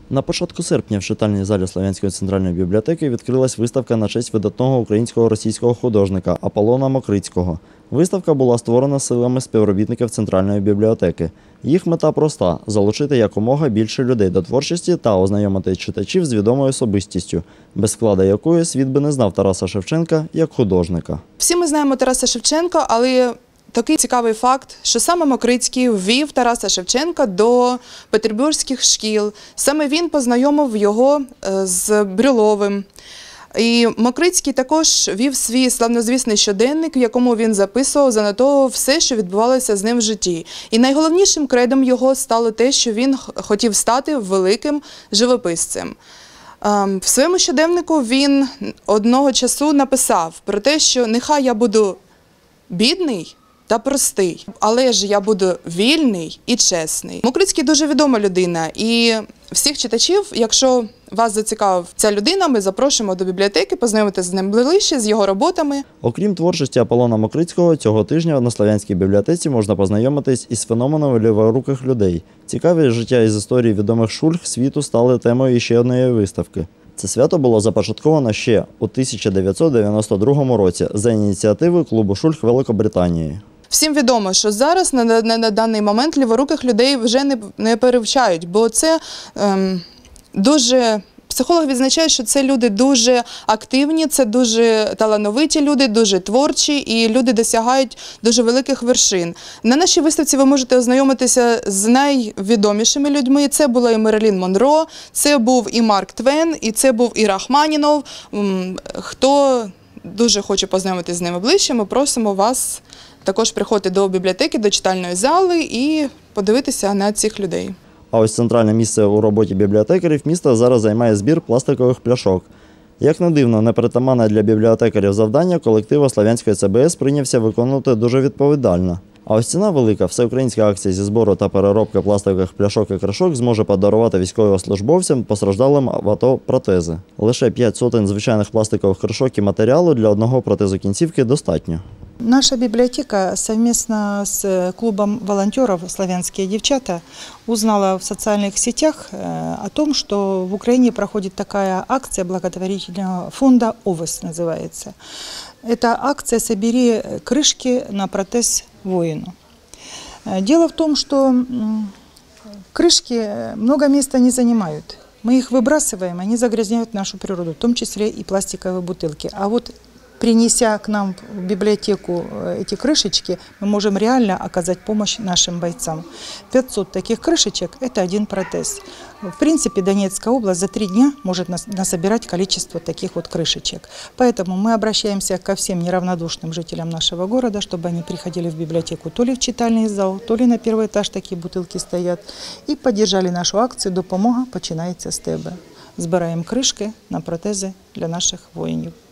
На початку серпня в читальній залі Слов'янської центральної бібліотеки відкрилась виставка на честь видатного українсько-російського художника Аполлона Мокрицького. Виставка була створена силами співробітників Центральної бібліотеки. Їх мета проста – залучити якомога більше людей до творчості та ознайомити читачів з відомою особистістю, без вкладу якої світ би не знав Тараса Шевченка як художника. Всі ми знаємо Тараса Шевченка, але такий цікавий факт, що саме Мокрицький ввів Тараса Шевченка до петербурзьких шкіл. Саме він познайомив його з Брюловим. І Мокрицький також вів свій славнозвісний щоденник, в якому він записував, занотовував все, що відбувалося з ним в житті. І найголовнішим кредом його стало те, що він хотів стати великим живописцем. В своєму щоденнику він одного часу написав про те, що нехай я буду бідний та простий, але ж я буду вільний і чесний. Мокрицький дуже відома людина, і всіх читачів, якщо вас зацікавив ця людина, ми запрошуємо до бібліотеки, познайомитися з ним ближче, з його роботами. Окрім творчості Аполлона Мокрицького, цього тижня на Слов'янській бібліотеці можна познайомитись із феноменом ліворуких людей. Цікаві життя із історії відомих шульг світу стали темою ще однієї виставки. Це свято було започатковано ще у 1992 році за ініціативи клубу шульг Великобританії. Всім відомо, що зараз на даний момент ліворуких людей вже не перевчають, бо це дуже… Психологи відзначають, що це люди дуже активні, це дуже талановиті люди, дуже творчі і люди досягають дуже великих вершин. На нашій виставці ви можете ознайомитися з найвідомішими людьми. Це була і Мерлін Монро, це був і Марк Твен, і це був і Рахманінов. Хто дуже хоче познайомитися з ними ближче, ми просимо вас також приходити до бібліотеки, до читальної зали і подивитися на цих людей. А ось центральне місце у роботі бібліотекарів міста зараз займає збір пластикових пляшок. Як не дивно, непритаманне для бібліотекарів завдання колективу Слов'янської ЦБС прийнявся виконувати дуже відповідально. А ось ціна велика. Всеукраїнська акція зі збору та переробки пластикових пляшок і кришок зможе подарувати військовослужбовцям, постраждалим в АТО протези. Лише 5 сотень звичайних пластикових кришок і матеріалу для одного протезу кінцівки достатньо. Наша библиотека совместно с клубом волонтеров «Славянские девчата» узнала в социальных сетях о том, что в Украине проходит такая акция благотворительного фонда «ОВОС» называется. Это акция «Собери крышки на протез воину». Дело в том, что крышки много места не занимают. Мы их выбрасываем, они загрязняют нашу природу, в том числе и пластиковые бутылки. А вот принеся к нам в библиотеку эти крышечки, мы можем реально оказать помощь нашим бойцам. 500 таких крышечек – это один протез. В принципе, Донецкая область за 3 дня может насобирать количество таких вот крышечек. Поэтому мы обращаемся ко всем неравнодушным жителям нашего города, чтобы они приходили в библиотеку то ли в читальный зал, то ли на первый этаж такие бутылки стоят, и поддержали нашу акцию «Допомога починається з тебе». Збираємо кришки на протези для наших воїнів.